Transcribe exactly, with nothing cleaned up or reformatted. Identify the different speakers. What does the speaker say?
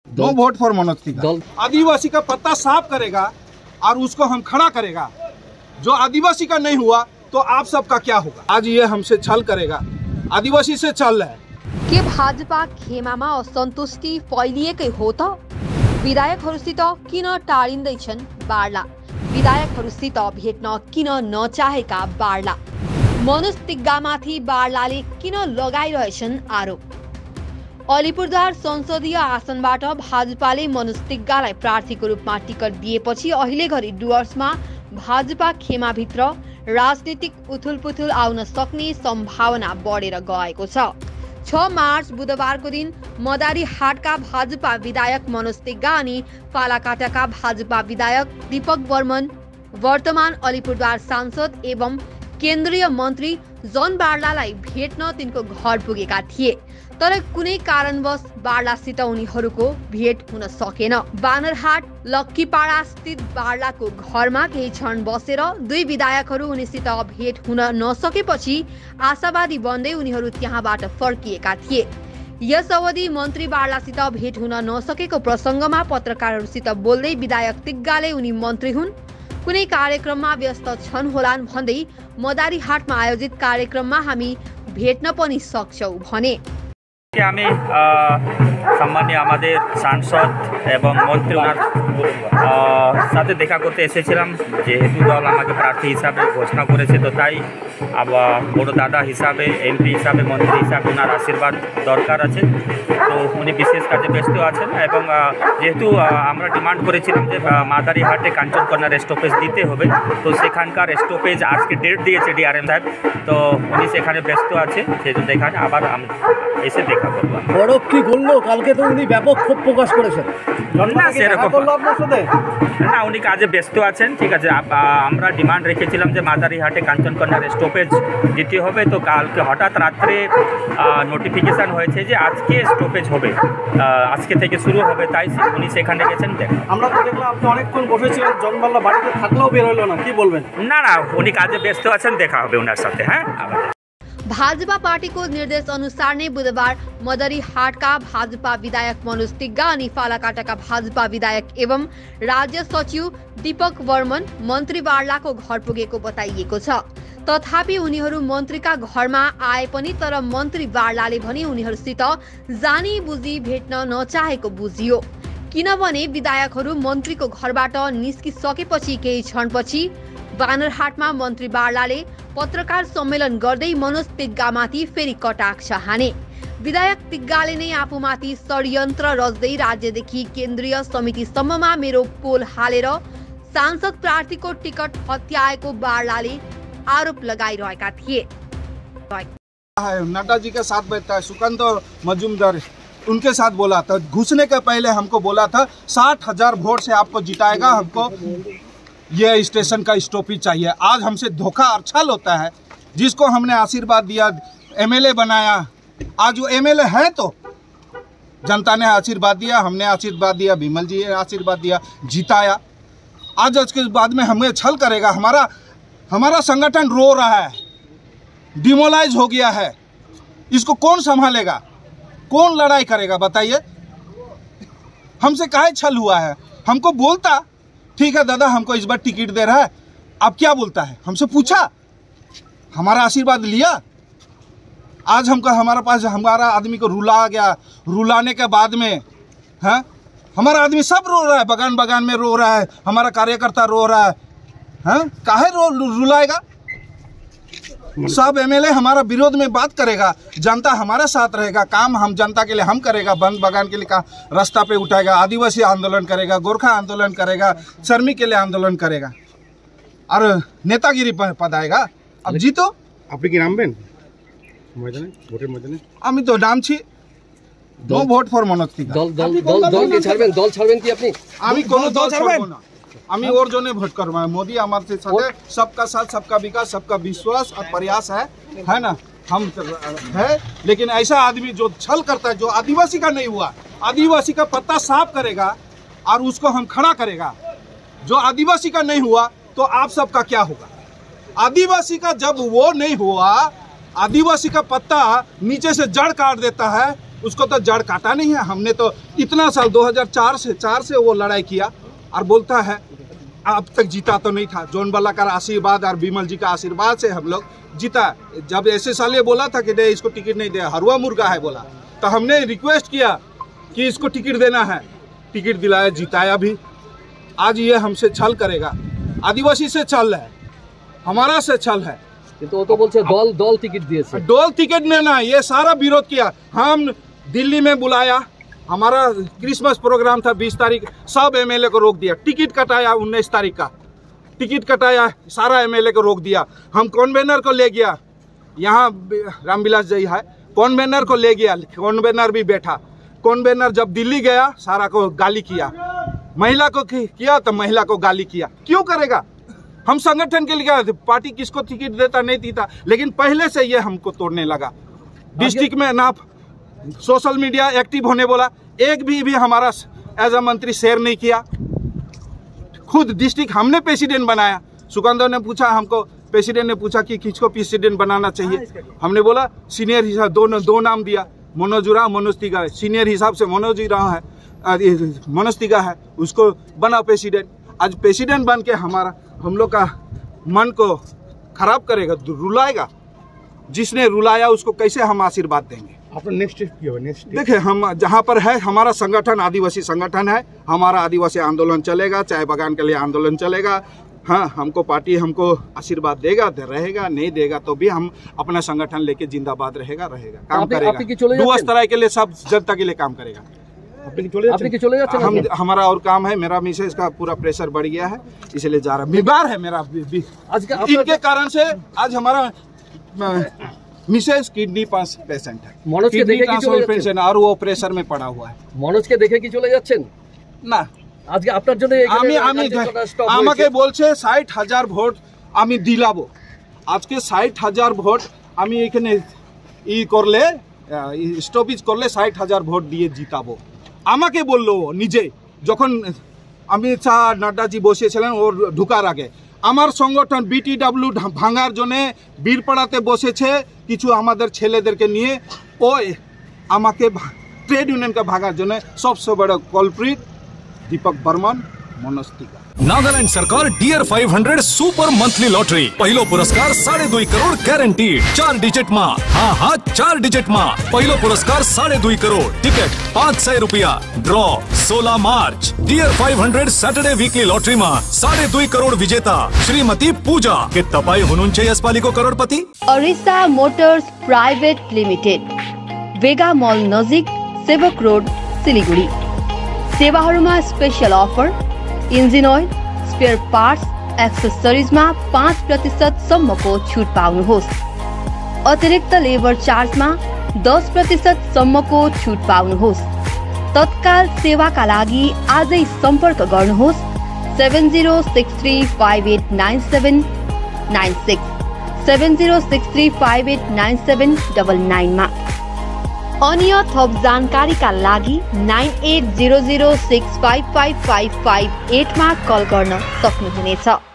Speaker 1: No vote for Manoj Tigga. आदिवासी का पत्ता साफ करेगा और उसको हम खड़ा करेगा। जो आदिवासी का नहीं हुआ तो आप सबका क्या होगा? आज ये हमसे छल करेगा, आदिवासी से छल है।
Speaker 2: के भाजपा खेमामा असन्तुष्टि फैलिएकै हो त? विधायकहरूसित किन टाढिँदैछन् बार्ला? विधायकहरूसित भेट्न किन नचाहेका बार्ला? मनोज तिग्गामाथि बार्लाले किन लगाइरहेछन् आरोप? अलिपुरद्वार संसदीय आसनबाट भाजपाले मनोज तिग्गालाई प्रार्थीको रूपमा टिकट दिएपछि अहिले घरि डुवर्समा भाजपा खेमाभित्र राजनीतिक उथुलपुथुल आउन सक्ने सम्भावना बढेर गएको छ। छ मार्च बुधबारको दिन मदारी हाटका भाजपा विधायक मनोज तिग्गा अनि फालाकाटाका भाजपा विधायक दीपक बर्मन वर्तमान अलिपुरद्वार सांसद एवं केन्द्रीय मन्त्री जन बार्लालाई भेट्न तिनको घर पुगेका थिए। तर कुनै कारणवश बार्लासित उनीहरूको भेट हुन सकेन। बानरहाट लक्कीपाडा स्थित बार्लाको घरमा केही क्षण बसेर दुई विधायकहरू उनीसित भेट हुन नसकेपछि आशावादी बन्दै उनीहरू त्यहाँबाट फर्किएका थिए। यस अवधि मन्त्री बार्लासित भेट हुन नसकेको प्रसङ्गमा पत्रकारहरूसित बोल्दै विधायक तिग्गाले उनी मन्त्री हुन्, कुनै कार्यक्रममा व्यस्त छन् होलान् भन्दै मदारी हाटमा आयोजित कार्यक्रममा हामी भेट्न पनि सक्छौँ भने।
Speaker 3: আমি সম্মানীয় আমাদের সাংসদ এবং মন্ত্রী ওনার সাথে দেখা করতে এসেছিলাম। যেহেতু দল আমাকে প্রার্থী হিসাবে ঘোষণা করেছে, তো তাই আবার বড় দাদা হিসাবে, এমপি হিসাবে, মন্ত্রী হিসাবে ওনার আশীর্বাদ দরকার আছে। তো উনি বিশেষ কাজে ব্যস্ত আছেন এবং যেহেতু আমরা ডিমান্ড করেছিলাম যে মাদারি হাটে কাঞ্চনকন্যার স্টপেজ দিতে হবে, তো সেখানকার স্টপেজ আজকে ডেট দিয়েছে ডিআরএম সাহেব, তো উনি সেখানে ব্যস্ত আছে। সেই জন্য এখানে আবার এসে দেখা করব।
Speaker 4: বরফ কি গললো? কালকে তো উনি ব্যাপক ক্ষোভ প্রকাশ করেছেন।
Speaker 3: না সেরকম না, উনি কাজে ব্যস্ত আছেন। ঠিক আছে, আমরা ডিমান্ড রেখেছিলাম যে মাদারি হাটে কাঞ্চনকন্যার স্টপেজ দিতে হবে। তো কালকে হঠাৎ রাত্রে নোটিফিকেশান হয়েছে যে আজকে স্টপেজ হবে, আজকে থেকে শুরু হবে, তাই উনি সেখানে গেছেন। দেখ
Speaker 4: আমরা তো দেখলাম আপনি অনেকক্ষণ বসেছিলেন, জনবাল্লা বাড়িতে থাকলেও বের হলো না, কি বলবেন?
Speaker 3: না না, উনি কাজে ব্যস্ত আছেন, দেখা হবে ওনার সাথে। হ্যাঁ,
Speaker 2: भाजपा पार्टीको निर्देश अनुसार नै बुधबार मदरी हाटका भाजपा विधायक मनोज तिग्गा अनि फालाकाटाका भाजपा विधायक एवं राज्य सचिव दीपक बर्मन मन्त्री बार्लाको घर पुगेको बताइएको छ। तथापि उनीहरू मन्त्रीका घरमा आए पनि तर मन्त्री बार्लाले भने उनीहरूसित जानी बुझी भेट्न नचाहेको बुझियो। किनभने विधायकहरू मन्त्रीको घरबाट निस्किसकेपछि केही क्षणपछि बानरहाटमा मन्त्री बार्लाले पत्रकार सम्मेलन गर्दै मनोज तिग्गामाथि फेरि कटाक्ष हाने। विधायक तिग्गाले नै आफूमाथि षड्यन्त्र रच्दै राज्यदेखि केन्द्रीय समितिसम्ममा मेरो पोल हालेर सांसद प्रार्थीको टिकट हत्याएको बार्लाले आरोप लगाइरहेका थिए।
Speaker 1: नड्डा जी के साथ बैठता है सुकंद मजूमदार, उनके साथ बोला था। घुसने के पहले हमको बोला था साठ हजार वोट से आपको जिताएगा, हमको ये स्टेशन का स्टॉपेज चाहिए। आज हमसे धोखा और छल होता है। जिसको हमने आशीर्वाद दिया, एमएलए बनाया, आज वो एमएलए है तो जनता ने आशीर्वाद दिया, हमने आशीर्वाद दिया, विमल जी ने आशीर्वाद दिया, जिताया। आज उसके बाद में हमें छल करेगा। हमारा हमारा संगठन रो रहा है, डिमोलाइज हो गया है। इसको कौन संभालेगा, कौन लड़ाई करेगा बताइए? हमसे काहे छल हुआ है? हमको बोलता ठीक है दादा हमको इस बार टिकट दे रहा है, अब क्या बोलता है? हमसे पूछा, हमारा आशीर्वाद लिया। आज हमको हमारे पास हमारा आदमी को रुला गया, रुलाने के बाद में हाँ हमारा आदमी सब रो रहा है, बगान बगान में रो रहा है, हमारा कार्यकर्ता रो रहा है। हाँ काहे रो रुलाएगा? सब एमएलए हमारा विरोध में बात करेगा, जनता हमारे साथ रहेगा, काम हम जनता के लिए हम करेगा, बंद बगान के लिए का रास्ता पे उठाएगा, आदिवासी आंदोलन करेगा, गोरखा आंदोलन करेगा, श्रमिक के लिए आंदोलन करेगा और नेतागिरी पदाएगा। अब जीतो
Speaker 4: আপনি কি নামবেন ময়দানে, ভোটের ময়দানে?
Speaker 1: আমি তো নামছি। No vote for Manoj Tigga.
Speaker 4: দল দল দল দল কি ছাড়বেন? দল ছাড়বেন কি আপনি?
Speaker 1: আমি কোন দল ছাড়বো না। আমি ওর জন্য ভোট করব। मोदी हमारे साथ, सबका साथ, सबका विकास, सबका विश्वास और प्रयास है, है ना? हम है, लेकिन ऐसा आदमी जो छल करता है, जो आदिवासी का नहीं हुआ, आदिवासी का पत्ता साफ करेगा और उसको हम खड़ा करेगा। जो आदिवासी का नहीं हुआ तो आप सबका क्या होगा? आदिवासी का जब वो नहीं हुआ, आदिवासी का पत्ता नीचे से जड़ काट देता है उसको तो जड़ काटा नहीं है। हमने तो इतना साल दो हज़ार चार से चार से वो लड़ाई किया और बोलता है अब तक जीता तो नहीं था। जोन बाला का आशीर्वाद और विमल जी का आशीर्वाद से हम लोग जीता। जब ऐसे साल ये बोला था कि नहीं इसको टिकट नहीं दे, हरुआ मुर्गा है बोला, तो हमने रिक्वेस्ट किया कि इसको टिकट देना है, टिकट दिलाया, जिताया भी। आज ये हमसे छल करेगा, आदिवासी से छल है, हमारा से छल है।
Speaker 5: तो तो बोलছে दल दल टिकट दिए,
Speaker 1: डोल टिकट में ना, ये सारा विरोध किया। हम दिल्ली में बुलाया, हमारा क्रिसमस प्रोग्राम था बीस तारीख, सब एमएलए को रोक दिया। टिकट कटाया उन्नीस तारीख का, टिकट कटाया, सारा एमएलए को रोक दिया। हम कॉन्वेनर को ले गया, यहाँ रामविलास जी है, कॉन्वेनर को ले गया, कॉन्वेनर भी बैठा। कॉन्वेनर जब दिल्ली गया सारा को गाली किया, महिला को किया तो महिला को गाली किया। क्यों करेगा? हम संगठन के लिए, पार्टी किसको टिकट देता नहीं देता, लेकिन पहले से ये हमको तोड़ने लगा। डिस्ट्रिक्ट में ना सोशल मीडिया एक्टिव होने बोला, एक भी भी हमारा एज अ मंत्री शेयर नहीं किया। खुद डिस्ट्रिक्ट हमने प्रेसिडेंट बनाया। सुकंदर ने पूछा हमको, प्रेसिडेंट ने पूछा कि किसको प्रेसिडेंट बनाना चाहिए, हमने बोला सीनियर हिसाब, दो दो नाम दिया, मनोज उरांव, मनोज तिगा। सीनियर हिसाब से मनोज उरांव है, मनोज तिगा है, उसको बना प्रेसिडेंट। आज प्रेसिडेंट बन के हमारा हम लोग का मन को खराब करेगा, रुलाएगा। जिसने रुलाया उसको कैसे हम आशीर्वाद देंगे?
Speaker 4: आपका नेक्स्ट स्टेप क्या है? नेक्स्ट
Speaker 1: देखिए, हम जहाँ पर है, हमारा संगठन आदिवासी संगठन है, हमारा आदिवासी आंदोलन चलेगा, चाय बागान के लिए आंदोलन चलेगा। हाँ, हमको पार्टी हमको आशीर्वाद देगा, दे रहेगा, नहीं देगा तो भी हम अपना संगठन लेके जिंदाबाद रहेगा रहेगा काम करेगा। दुआस तरह के लिए सब जनता के लिए काम करेगा। हम हमारा और काम है, मेरा मिसेज का पूरा प्रेशर बढ़ गया है, इसलिए जा रहा, बीमार है मेरा भी। इनके कारण से आज हमारा मिसेज किडनी पास पेशेंट है,
Speaker 5: मनोज के देखे
Speaker 1: ट्रांसप्लांट पेशेंट, और वो प्रेशर में पड़ा हुआ है।
Speaker 5: मनोज के देखे कि चले যাচ্ছেন
Speaker 1: না,
Speaker 5: আজকে আপনার জন্য
Speaker 1: আমি আমি আমাকে বলছে ষাট হাজার ভোট আমি দিলাবো। আজকে ষাট হাজার ভোট আমি এখানে ই করলে স্টপেজ করলে ষাট হাজার ভোট দিয়ে জিতাবো। আমাকে বললো নিজে, যখন অমিত শাহ নাড্ডাজি বসেছিলেন ওর ঢুকার আগে, আমার সংগঠন বিটিডব্লিউ ভাঙার জন্য বীরপাড়াতে বসেছে কিছু আমাদের ছেলেদেরকে নিয়ে, ও আমাকে ট্রেড ইউনিয়নকে ভাগার জন্য সবচেয়ে বড় কলপ্রিট दीपक बर्मन, मनोज तिगा।
Speaker 6: नागालैंड सरकार dear five hundred super monthly lottery, पहलो पुरस्कार साढ़े दुई करोड़ गारंटीड, चार डिजिट मा, हाँ हाँ चार डिजिट मा, पहलो पुरस्कार साढ़े दुई करोड़, टिकट पाँच सौ रुपया, ड्रॉ सोलह मार्च। Dear five hundred Saturday weekly lottery मा साढ़े दुई करोड़ विजेता श्रीमती पूजा के तपाई हुनुहुन्छ यसपालिको करोड़पति।
Speaker 2: Orissa motors private limited, Vega mall नजिक, सेवक रोड, सिलीगुडी। सेवाहरूमा special offer, engine oil, spare parts, एक्सेसरिजमा पाँच प्रतिशत सम्मको छुट पाउनुहोस्। अतिरिक्त लेबर चार्जमा दस प्रतिशत सम्मको छुट पाउनुहोस्। तत्काल सेवाका लागि आजै सम्पर्क गर्नुहोस् seven zero six three five eight nine seven nine six seven zero six three five eight nine seven double nine मा। अन्य थप जानकारीका लागि nine eight zero zero six five five five five eight मा कल गर्न सक्नुहुनेछ।